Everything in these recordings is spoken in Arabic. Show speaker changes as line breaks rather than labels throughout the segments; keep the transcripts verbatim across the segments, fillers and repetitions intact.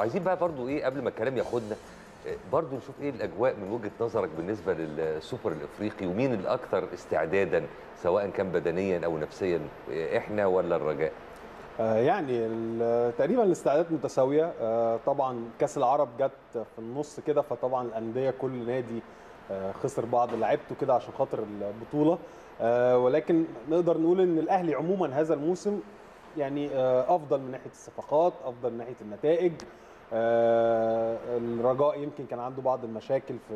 عايزين بقى برضو ايه قبل ما الكلام ياخدنا، برضو نشوف ايه الاجواء من وجهة نظرك بالنسبة للسوبر الافريقي، ومين الاكثر استعدادا سواء كان بدنيا او نفسيا، احنا ولا الرجاء؟
آه، يعني ال- تقريبا الاستعدادات متساويه. آه، طبعا كاس العرب جت في النص كده، فطبعا الانديه كل نادي آه، خسر بعض لعيبته كده عشان خاطر البطوله. آه، ولكن نقدر نقول ان الاهلي عموما هذا الموسم يعني آه، افضل من ناحيه الصفقات، افضل من ناحيه النتائج. آه، الرجاء يمكن كان عنده بعض المشاكل في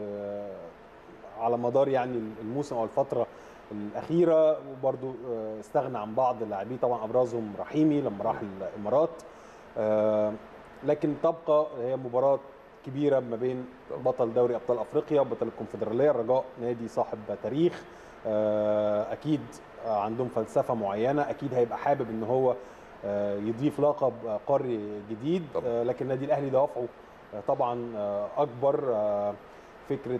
على مدار يعني الموسم او الفتره الاخيره، وبرده استغنى عن بعض اللاعبين، طبعا ابرزهم رحيمي لما راح الامارات. آه، لكن تبقى هي مباراه كبيره ما بين بطل دوري ابطال افريقيا وبطل الكونفدراليه. الرجاء نادي صاحب تاريخ، آه، اكيد عندهم فلسفه معينه، اكيد هيبقى حابب ان هو آه، يضيف لقب قاري جديد. آه، لكن النادي الاهلي دوافعه آه، طبعا آه، اكبر. آه، فكره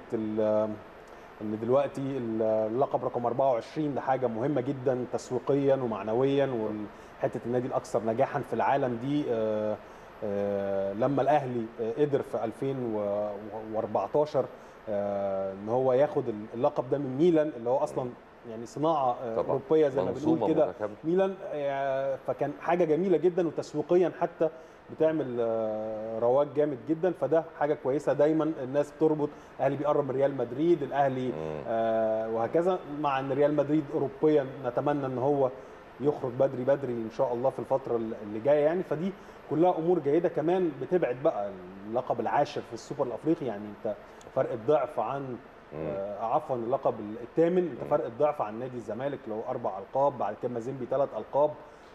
ان دلوقتي اللقب رقم أربعة وعشرين ده حاجه مهمه جدا تسويقيا ومعنويا، وحته النادي الاكثر نجاحا في العالم دي. آه، آه، لما الاهلي قدر في ألفين وأربعتاشر آه، ان هو ياخد اللقب ده من ميلان، اللي هو اصلا يعني صناعه آه،
طبعا
اوروبيه زي ما بنقول
منظومة
كده
متكاملة.
ميلان. آه، فكان حاجه جميله جدا، وتسويقيا حتى بتعمل آه، رواج جامد جدا. فده حاجه كويسه، دايما الناس بتربط الاهلي بيقرب من ريال مدريد، الاهلي آه وهكذا. مع ان ريال مدريد اوروبيا نتمنى ان هو يخرج بدري بدري ان شاء الله في الفتره اللي جايه يعني. فدي كلها امور جيده، كمان بتبعد بقى اللقب العاشر في السوبر الافريقي. يعني انت فرق الضعف عن آه عفوا اللقب الثامن، انت فرق الضعف عن نادي الزمالك اللي هو اربع القاب، بعد كده مازيمبي ثلاث القاب.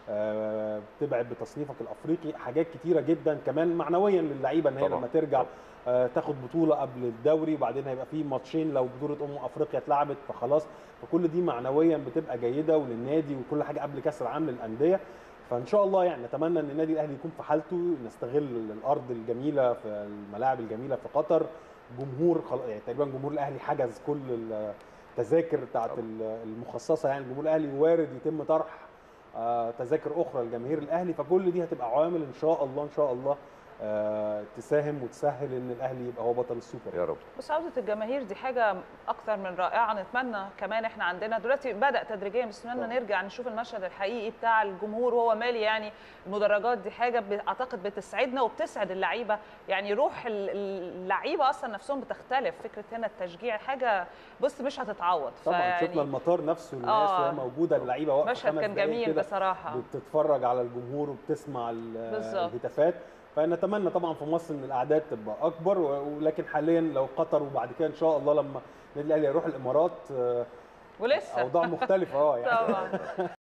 آه بتبعد بتصنيفك الافريقي حاجات كتيره جدا، كمان معنويا للعيبه ان هي
طبعا
لما ترجع
طبعا.
آه تاخد بطوله قبل الدوري، وبعدين هيبقى في ماتشين لو بطوله امم افريقيا اتلعبت فخلاص. فكل دي معنويا بتبقى جيده وللنادي، وكل حاجه قبل كاس العالم للانديه. فان شاء الله يعني نتمنى ان النادي الاهلي يكون في حالته، نستغل الارض الجميله في الملاعب الجميله في قطر. جمهور خل... يعني تقريبا جمهور الاهلي حجز كل التذاكر بتاعت المخصصه، يعني جمهور الاهلي وارد يتم طرح آه تذاكر اخرى لجماهير الاهلي. فكل دي هتبقى عوامل ان شاء الله ان شاء الله آه تساهم وتسهل ان الاهلي يبقى هو بطل السوبر
يا رب.
بس عودة الجماهير دي حاجة أكثر من رائعة. نتمنى كمان إحنا عندنا دلوقتي بدأ تدريجيا، بس نتمنى نرجع نشوف المشهد الحقيقي بتاع الجمهور وهو مالي يعني المدرجات. دي حاجة أعتقد بتسعدنا وبتسعد اللعيبة، يعني روح اللعيبة أصلا نفسهم بتختلف. فكرة هنا التشجيع حاجة بص مش هتتعوض.
طبعا شفنا المطار نفسه الناس
آه
وهي موجودة، اللعيبة واقفة
مشهد
خمس
كان
دقايق
جميل
كده
بصراحة،
بتتفرج على الجمهور وبتسمع الهتافات. فنتمنى طبعا في مصر ان الاعداد تبقى اكبر، ولكن حاليا لو قطر وبعد كده ان شاء الله لما النادي الاهلي يروح الامارات
ولسه
اوضاع مختلفه اه يعني
طبعا